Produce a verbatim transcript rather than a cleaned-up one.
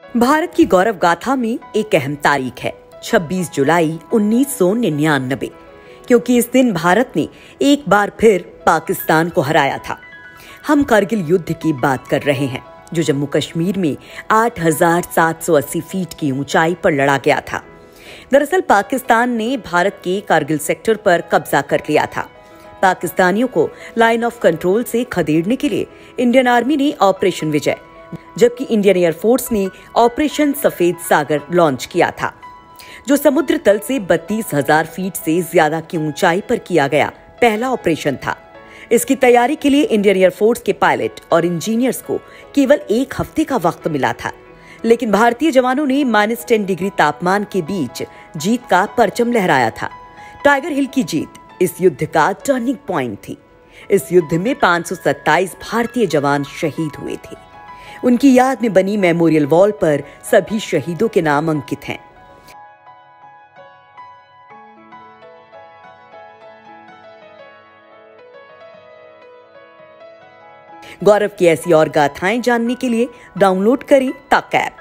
भारत की गौरव गाथा में एक अहम तारीख है छब्बीस जुलाई उन्नीस सौ निन्यानवे, क्योंकि इस दिन भारत ने एक बार फिर पाकिस्तान को हराया था। हम कारगिल युद्ध की बात कर रहे हैं, जो जम्मू कश्मीर में आठ हज़ार सात सौ अस्सी फीट की ऊंचाई पर लड़ा गया था। दरअसल पाकिस्तान ने भारत के कारगिल सेक्टर पर कब्जा कर लिया था। पाकिस्तानियों को लाइन ऑफ कंट्रोल से खदेड़ने के लिए इंडियन आर्मी ने ऑपरेशन विजय, जबकि इंडियन एयरफोर्स ने ऑपरेशन सफेद सागर लॉन्च किया था, जो समुद्र तल से बत्तीस हज़ार फीट से ज्यादा की ऊंचाई पर किया गया पहला ऑपरेशन था। इसकी तैयारी के लिए इंडियन एयरफोर्स के पायलट और इंजीनियर्स को केवल एक हफ्ते का वक्त मिला था, लेकिन भारतीय जवानों ने माइनस टेन डिग्री तापमान के बीच जीत का परचम लहराया था। टाइगर हिल की जीत इस युद्ध का टर्निंग पॉइंट थी। इस युद्ध में पाँच सौ सत्ताईस भारतीय जवान शहीद हुए थे। उनकी याद में बनी मेमोरियल वॉल पर सभी शहीदों के नाम अंकित हैं। गौरव की ऐसी और गाथाएं जानने के लिए डाउनलोड करें तक ऐप।